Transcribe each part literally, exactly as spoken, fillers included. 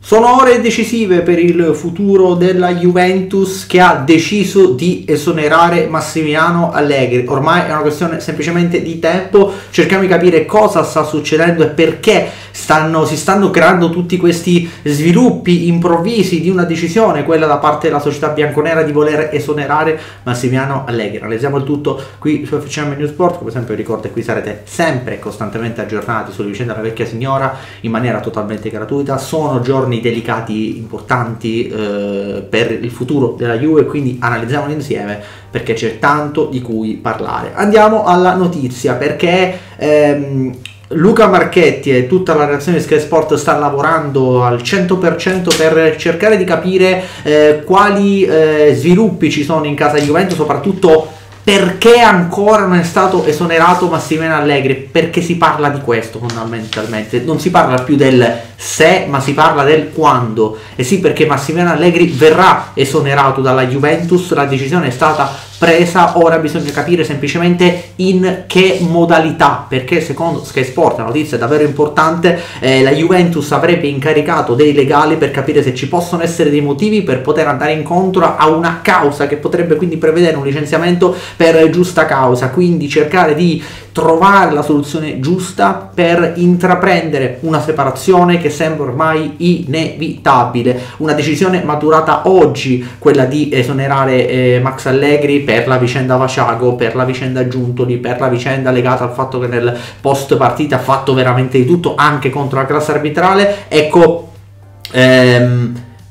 Sono ore decisive per il futuro della Juventus, che ha deciso di esonerare Massimiliano Allegri. Ormai è una questione semplicemente di tempo. Cerchiamo di capire cosa sta succedendo e perché stanno, si stanno creando tutti questi sviluppi improvvisi di una decisione, quella da parte della società bianconera di voler esonerare Massimiliano Allegri. Analizziamo il tutto qui su F C M News Sport. Come sempre ricordo che qui sarete sempre costantemente aggiornati sulle vicende della vecchia signora in maniera totalmente gratuita. Sono giorni delicati, importanti eh, per il futuro della Juve, quindi analizziamolo insieme perché c'è tanto di cui parlare. Andiamo alla notizia, perché ehm, Luca Marchetti e tutta la redazione di Sky Sport sta lavorando al cento per cento per cercare di capire eh, quali eh, sviluppi ci sono in casa Juventus, soprattutto perché ancora non è stato esonerato Massimiliano Allegri, perché si parla di questo fondamentalmente, non si parla più del se, ma si parla del quando. E sì, perché Massimiliano Allegri verrà esonerato dalla Juventus, la decisione è stata presa, ora bisogna capire semplicemente in che modalità, perché secondo Sky Sport, la notizia è davvero importante, eh, la Juventus avrebbe incaricato dei legali per capire se ci possono essere dei motivi per poter andare incontro a una causa che potrebbe quindi prevedere un licenziamento per giusta causa, quindi cercare di trovare la soluzione giusta per intraprendere una separazione che sembra ormai inevitabile. Una decisione maturata oggi, quella di esonerare eh, Max Allegri per la vicenda Vaciago, per la vicenda Giuntoli, per la vicenda legata al fatto che nel post partita ha fatto veramente di tutto, anche contro la classe arbitrale. Ecco, ehm,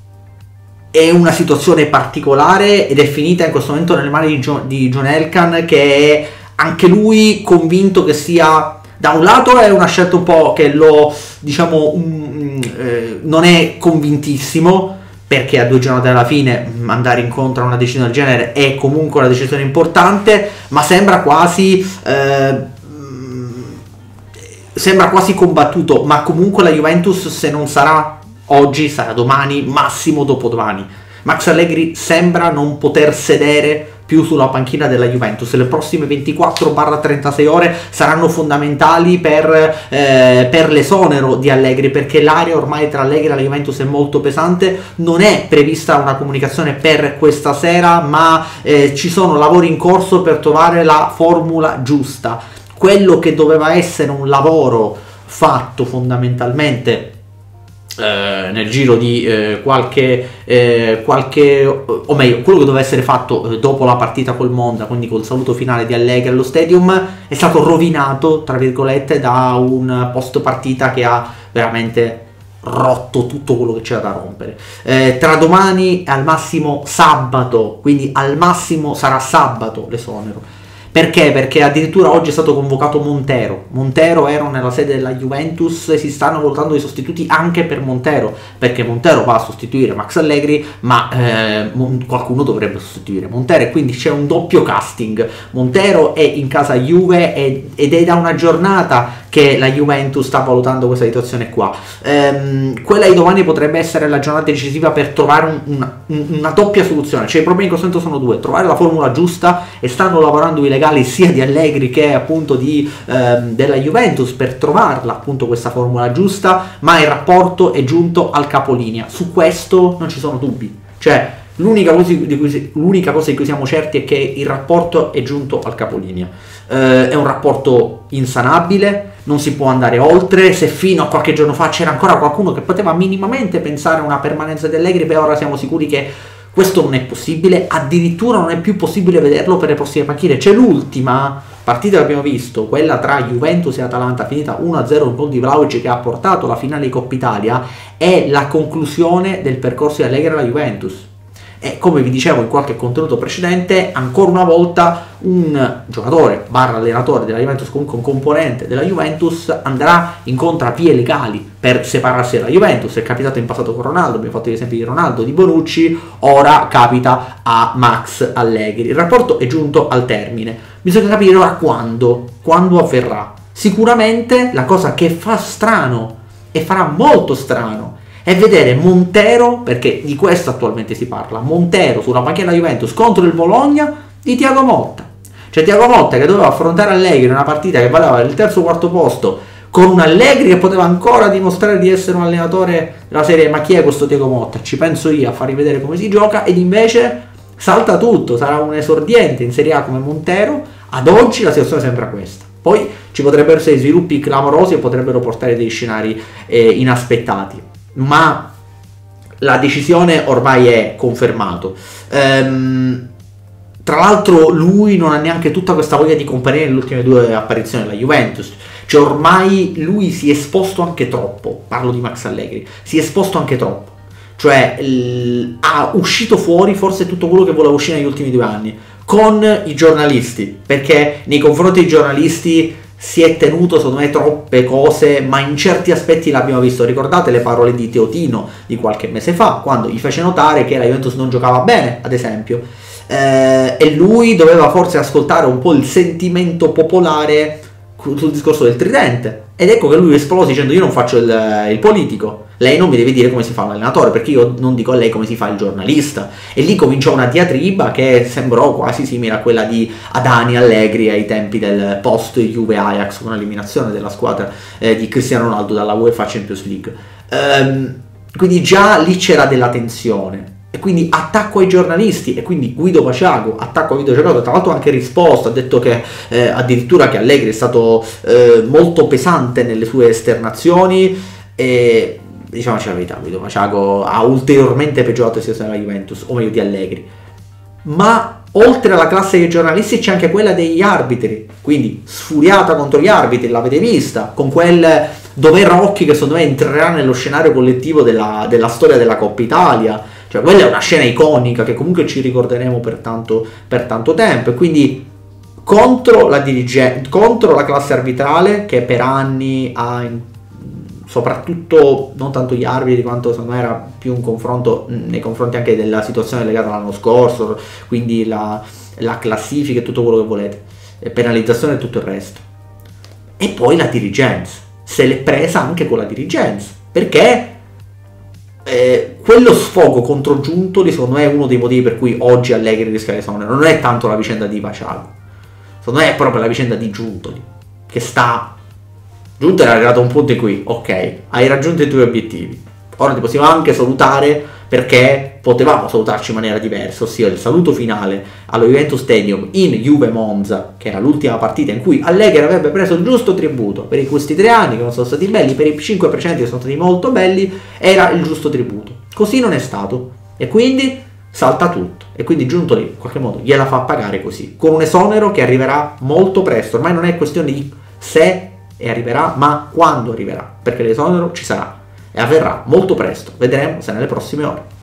è una situazione particolare ed è finita in questo momento nelle mani di, Gio, di John Elkann, che è anche lui convinto che sia, da un lato è una scelta un po' che lo, diciamo, um, eh, non è convintissimo, perché a due giornate dalla fine andare incontro a una decisione del genere è comunque una decisione importante, ma sembra quasi eh, sembra quasi combattuto. Ma comunque la Juventus, se non sarà oggi, sarà domani, massimo dopodomani. Max Allegri sembra non poter sedere più sulla panchina della Juventus. Le prossime ventiquattro trentasei ore saranno fondamentali per, eh, per l'esonero di Allegri, perché l'area ormai tra Allegri e la Juventus è molto pesante. Non è prevista una comunicazione per questa sera, ma eh, ci sono lavori in corso per trovare la formula giusta. Quello che doveva essere un lavoro fatto fondamentalmente Eh, nel giro di eh, qualche, eh, qualche o meglio, quello che doveva essere fatto eh, dopo la partita col Monza, quindi col saluto finale di Allegri allo Stadium, è stato rovinato tra virgolette da un post partita che ha veramente rotto tutto quello che c'era da rompere. Eh, tra domani e al massimo sabato, quindi al massimo sarà sabato l'esonero. Perché? Perché addirittura oggi è stato convocato Montero. Montero era nella sede della Juventus e si stanno valutando dei sostituti anche per Montero, perché Montero va a sostituire Max Allegri, ma eh, qualcuno dovrebbe sostituire Montero, e quindi c'è un doppio casting. Montero è in casa Juve ed è da una giornata che la Juventus sta valutando questa situazione qua. Ehm, quella di domani potrebbe essere la giornata decisiva per trovare un, una, una doppia soluzione. Cioè i problemi in questo momento sono due: trovare la formula giusta, e stanno lavorando i legali sia di Allegri che appunto di, ehm, della Juventus per trovarla appunto questa formula giusta, ma il rapporto è giunto al capolinea. Su questo non ci sono dubbi, cioè l'unica cosa di cui, l'unica cosa di cui siamo certi è che il rapporto è giunto al capolinea. Eh, è un rapporto insanabile, non si può andare oltre. Se fino a qualche giorno fa c'era ancora qualcuno che poteva minimamente pensare a una permanenza di Allegri, beh, ora siamo sicuri che questo non è possibile. Addirittura non è più possibile vederlo per le prossime panchine. C'è l'ultima partita che abbiamo visto, quella tra Juventus e Atalanta, finita uno a zero, un gol di Vlahovic che ha portato alla finale di Coppa Italia, è la conclusione del percorso di Allegri alla Juventus. E come vi dicevo in qualche contenuto precedente, ancora una volta un giocatore barra allenatore della Juventus, comunque un componente della Juventus, andrà incontro a vie legali per separarsi dalla Juventus. È capitato in passato con Ronaldo, abbiamo fatto gli esempi di Ronaldo, di Bonucci, ora capita a Max Allegri. Il rapporto è giunto al termine, bisogna capire ora quando, quando avverrà. Sicuramente la cosa che fa strano, e farà molto strano, è vedere Montero, perché di questo attualmente si parla, Montero sulla panchina della Juventus contro il Bologna di Thiago Motta. Cioè Thiago Motta che doveva affrontare Allegri in una partita che valeva il terzo o quarto posto con un Allegri che poteva ancora dimostrare di essere un allenatore della serie ma chi è questo Thiago Motta? Ci penso io a farvi vedere come si gioca, ed invece salta tutto, sarà un esordiente in Serie A come Montero. Ad oggi la situazione sembra questa. Poi ci potrebbero essere sviluppi clamorosi e potrebbero portare dei scenari eh, inaspettati, ma la decisione ormai è confermato. Ehm, tra l'altro lui non ha neanche tutta questa voglia di compagnia nelle ultime due apparizioni alla Juventus, cioè ormai lui si è esposto anche troppo, parlo di Max Allegri, si è esposto anche troppo, cioè l- ha uscito fuori forse tutto quello che voleva uscire negli ultimi due anni, con i giornalisti, perché nei confronti dei giornalisti si è tenuto secondo me troppe cose, ma in certi aspetti l'abbiamo visto. Ricordate le parole di Teotino di qualche mese fa, quando gli fece notare che la Juventus non giocava bene, ad esempio, eh, e lui doveva forse ascoltare un po' il sentimento popolare sul discorso del tridente, ed ecco che lui esplose dicendo: io non faccio il, il politico, lei non mi deve dire come si fa un allenatore, perché io non dico a lei come si fa il giornalista. E lì cominciò una diatriba che sembrò quasi simile a quella di Adani Allegri ai tempi del post Juve Ajax, con l'eliminazione della squadra eh, di Cristiano Ronaldo dalla UEFA Champions League. Ehm, quindi già lì c'era della tensione, e quindi attacco ai giornalisti, e quindi Guido Paciago, attacco a Guido Paciago, tra l'altro ha anche risposto, ha detto che eh, addirittura che Allegri è stato eh, molto pesante nelle sue esternazioni, e diciamoci la verità, Guido Paciago ha ulteriormente peggiorato la situazione della Juventus, o meglio di Allegri. Ma oltre alla classe dei giornalisti c'è anche quella degli arbitri, quindi sfuriata contro gli arbitri, l'avete vista, con quel Dov'è Rocchi che secondo me entrerà nello scenario collettivo della, della storia della Coppa Italia. Cioè quella è una scena iconica che comunque ci ricorderemo per tanto, per tanto tempo, e quindi contro la dirige- contro la classe arbitrale che per anni ha, soprattutto non tanto gli arbitri quanto secondo me era più un confronto nei confronti anche della situazione legata all'anno scorso, quindi la, la classifica e tutto quello che volete, e penalizzazione e tutto il resto. E poi la dirigenza se l'è presa anche con la dirigenza, perché Eh, quello sfogo contro Giuntoli secondo me è uno dei motivi per cui oggi Allegri rischia l'esonero. Non è tanto la vicenda di Paciago, secondo me è proprio la vicenda di Giuntoli, che sta Giuntoli è arrivato a un punto in cui ok, hai raggiunto i tuoi obiettivi, ora ti possiamo anche salutare, perché potevamo salutarci in maniera diversa, ossia il saluto finale allo Juventus Stadium in Juve Monza, che era l'ultima partita in cui Allegri avrebbe preso il giusto tributo per questi tre anni che non sono stati belli, per i cinque precedenti che sono stati molto belli, era il giusto tributo. Così non è stato, e quindi salta tutto, e quindi Giuntoli in qualche modo gliela fa pagare così, con un esonero che arriverà molto presto. Ormai non è questione di se e arriverà, ma quando arriverà, perché l'esonero ci sarà e avverrà molto presto. Vedremo se nelle prossime ore.